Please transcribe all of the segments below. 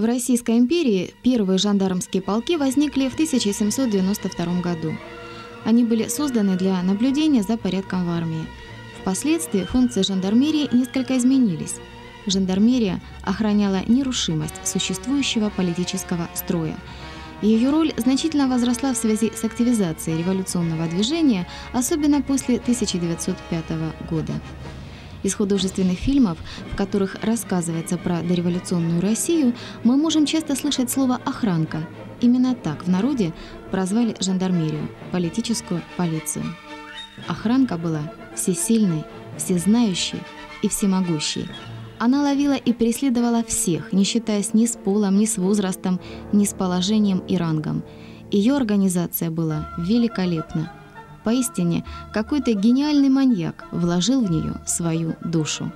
Российской империи первые жандармские полки возникли в 1792 году. Они были созданы для наблюдения за порядком в армии. Впоследствии функции жандармерии несколько изменились. Жандармерия охраняла нерушимость существующего политического строя. Ее роль значительно возросла в связи с активизацией революционного движения, особенно после 1905 года. Из художественных фильмов, в которых рассказывается про дореволюционную Россию, мы можем часто слышать слово «охранка». Именно так в народе прозвали жандармерию – политическую полицию. Охранка была всесильной, всезнающей и всемогущей. Она ловила и преследовала всех, не считаясь ни с полом, ни с возрастом, ни с положением и рангом. Ее организация была великолепна. Поистине, какой-то гениальный маньяк вложил в нее свою душу.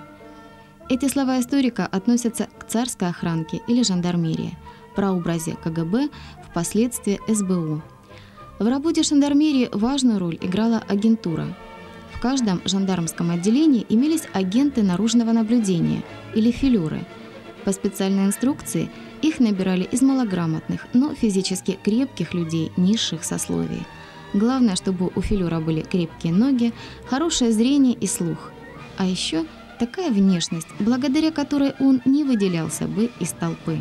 Эти слова историка относятся к царской охранке или жандармерии, прообразе КГБ, впоследствии СБУ. В работе жандармерии важную роль играла агентура. В каждом жандармском отделении имелись агенты наружного наблюдения или филеры. По специальной инструкции их набирали из малограмотных, но физически крепких людей низших сословий. Главное, чтобы у филера были крепкие ноги, хорошее зрение и слух. А еще такая внешность, благодаря которой он не выделялся бы из толпы.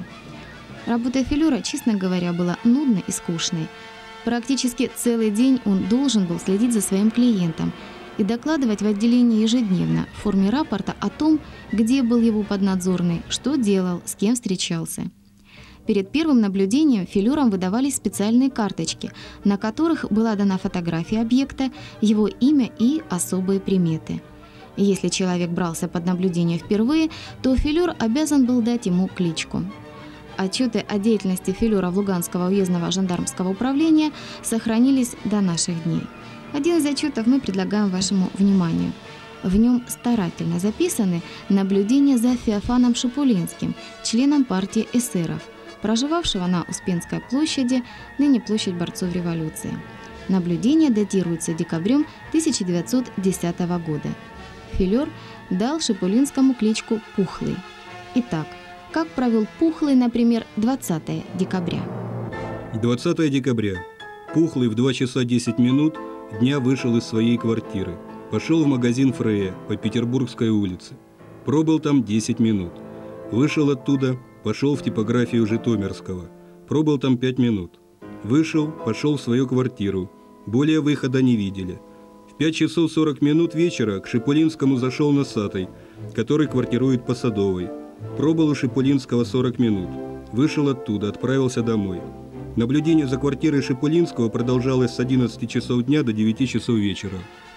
Работа филера, честно говоря, была нудной и скучной. Практически целый день он должен был следить за своим клиентом и докладывать в отделении ежедневно в форме рапорта о том, где был его поднадзорный, что делал, с кем встречался. Перед первым наблюдением филерам выдавались специальные карточки, на которых была дана фотография объекта, его имя и особые приметы. Если человек брался под наблюдение впервые, то филер обязан был дать ему кличку. Отчеты о деятельности филеров Луганского уездного жандармского управления сохранились до наших дней. Один из отчетов мы предлагаем вашему вниманию. В нем старательно записаны наблюдения за Феофаном Шипулинским, членом партии эсеров, проживавшего на Успенской площади, ныне площадь борцов революции. Наблюдение датируется декабрем 1910 года. Филер дал Шипулинскому кличку «Пухлый». Итак, как провел Пухлый, например, 20 декабря? 20 декабря. Пухлый в 2 часа 10 минут дня вышел из своей квартиры. Пошел в магазин Фрея по Петербургской улице. Пробыл там 10 минут. Вышел оттуда, пошел в типографию Житомирского. Пробыл там 5 минут. Вышел, пошел в свою квартиру. Более выхода не видели. В 5 часов 40 минут вечера к Шипулинскому зашел Носатый, который квартирует по Садовой. Пробыл у Шипулинского 40 минут. Вышел оттуда, отправился домой. Наблюдение за квартирой Шипулинского продолжалось с 11 часов дня до 9 часов вечера.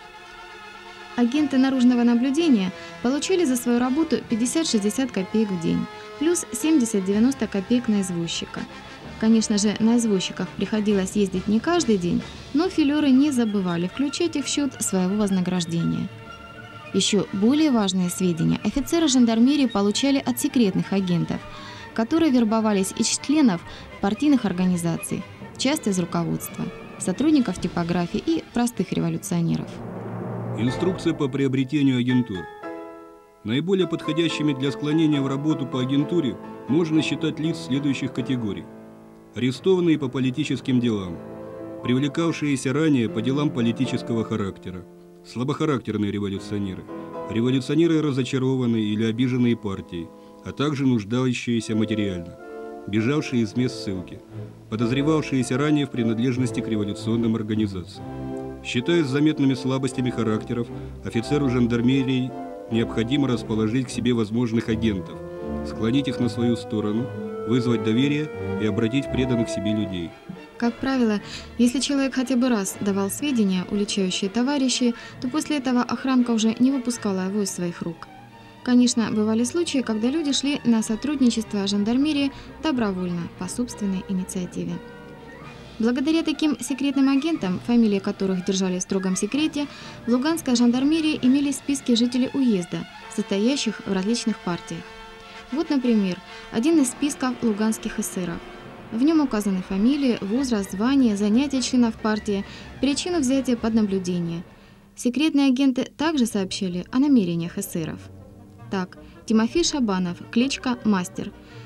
Агенты наружного наблюдения получили за свою работу 50-60 копеек в день, плюс 70-90 копеек на извозчика. Конечно же, на извозчиках приходилось ездить не каждый день, но филеры не забывали включать их в счет своего вознаграждения. Еще более важные сведения офицеры жандармерии получали от секретных агентов, которые вербовались из членов партийных организаций, часто из руководства, сотрудников типографии и простых революционеров. Инструкция по приобретению агентур. Наиболее подходящими для склонения в работу по агентуре можно считать лиц следующих категорий. Арестованные по политическим делам, привлекавшиеся ранее по делам политического характера, слабохарактерные революционеры, революционеры разочарованные или обиженные партией, а также нуждающиеся материально, бежавшие из мест ссылки, подозревавшиеся ранее в принадлежности к революционным организациям. Считаясь заметными слабостями характеров, офицеру жандармерии необходимо расположить к себе возможных агентов, склонить их на свою сторону, вызвать доверие и обратить преданных себе людей. Как правило, если человек хотя бы раз давал сведения, уличающие товарищей, то после этого охранка уже не выпускала его из своих рук. Конечно, бывали случаи, когда люди шли на сотрудничество жандармерии добровольно, по собственной инициативе. Благодаря таким секретным агентам, фамилии которых держали в строгом секрете, в Луганской жандармерии имелись списки жителей уезда, состоящих в различных партиях. Вот, например, один из списков луганских эсеров. В нем указаны фамилии, возраст, звание, занятия членов партии, причину взятия под наблюдение. Секретные агенты также сообщили о намерениях эсеров. Так, Тимофей Шабанов, кличка Мастер,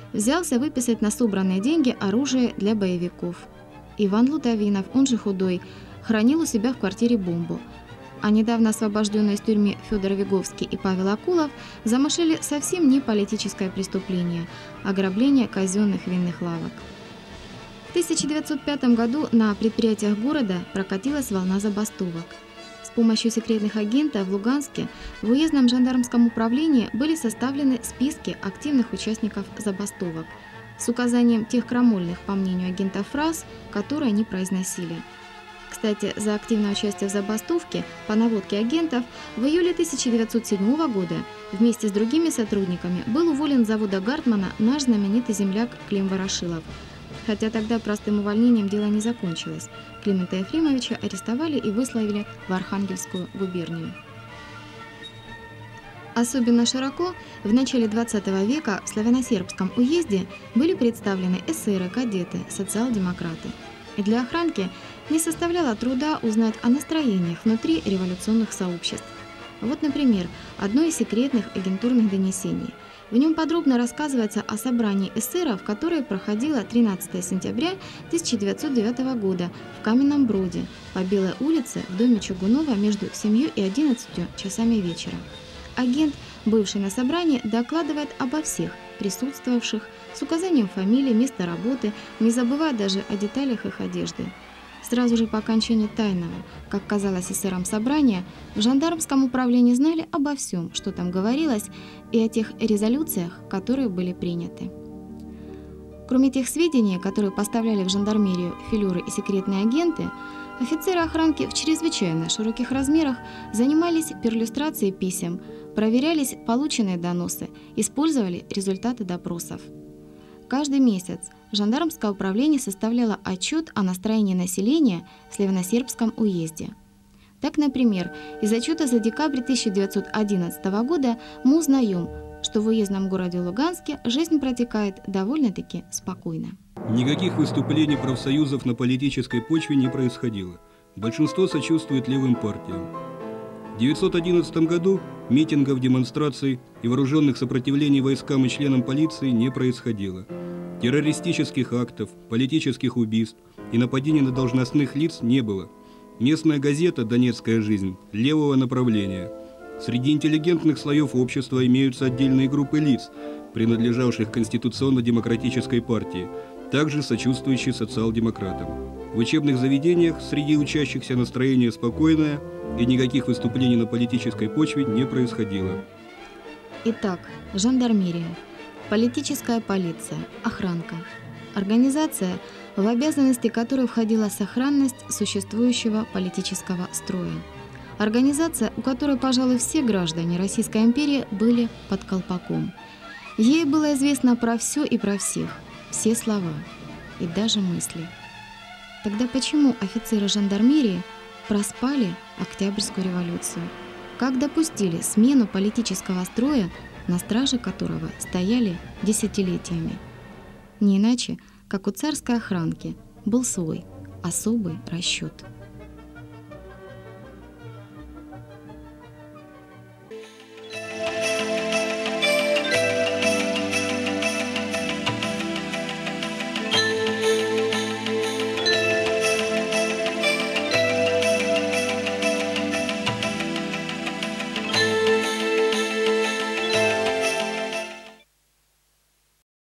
взялся выписать на собранные деньги оружие для боевиков. Иван Лутовинов, он же Худой, хранил у себя в квартире бомбу. А недавно освобожденные из тюрьмы Федор Виговский и Павел Акулов замышляли совсем не политическое преступление – ограбление казенных винных лавок. В 1905 году на предприятиях города прокатилась волна забастовок. С помощью секретных агентов в Луганске в уездном жандармском управлении были составлены списки активных участников забастовок с указанием тех крамольных, по мнению агентов, фраз, которые они произносили. Кстати, за активное участие в забастовке по наводке агентов в июле 1907 года вместе с другими сотрудниками был уволен с завода Гартмана наш знаменитый земляк Клим Ворошилов. Хотя тогда простым увольнением дело не закончилось. Климента Ефремовича арестовали и выслали в Архангельскую губернию. Особенно широко в начале 20 века в славяно-сербском уезде были представлены эсеры, кадеты, социал-демократы. И для охранки не составляло труда узнать о настроениях внутри революционных сообществ. Вот, например, одно из секретных агентурных донесений. В нем подробно рассказывается о собрании эсеров, которое проходило 13 сентября 1909 года в Каменном Броде по Белой улице в доме Чугунова между 7 и 11 часами вечера. Агент, бывший на собрании, докладывает обо всех присутствовавших с указанием фамилии, места работы, не забывая даже о деталях их одежды. Сразу же по окончании тайного, как казалось эсерам собрания, в жандармском управлении знали обо всем, что там говорилось, и о тех резолюциях, которые были приняты. Кроме тех сведений, которые поставляли в жандармерию филеры и секретные агенты, офицеры охранки в чрезвычайно широких размерах занимались перлюстрацией писем, проверялись полученные доносы, использовали результаты допросов. Каждый месяц жандармское управление составляло отчет о настроении населения в славяно-сербском уезде. Так, например, из отчета за декабрь 1911 года мы узнаем, что в уездном городе Луганске жизнь протекает довольно-таки спокойно. Никаких выступлений профсоюзов на политической почве не происходило. Большинство сочувствует левым партиям. В 1911 году митингов, демонстраций и вооруженных сопротивлений войскам и членам полиции не происходило. Террористических актов, политических убийств и нападений на должностных лиц не было. Местная газета «Донецкая жизнь» левого направления. Среди интеллигентных слоев общества имеются отдельные группы лиц, принадлежавших Конституционно-демократической партии, также сочувствующие социал-демократам. В учебных заведениях среди учащихся настроение спокойное, и никаких выступлений на политической почве не происходило. Итак, жандармерия, политическая полиция, охранка. Организация, в обязанности которой входила сохранность существующего политического строя. Организация, у которой, пожалуй, все граждане Российской империи были под колпаком. Ей было известно про все и про всех, все слова и даже мысли. Тогда почему офицеры жандармерии проспали Октябрьскую революцию? Как допустили смену политического строя, на страже которого стояли десятилетиями? Не иначе, как у царской охранки был свой особый расчет.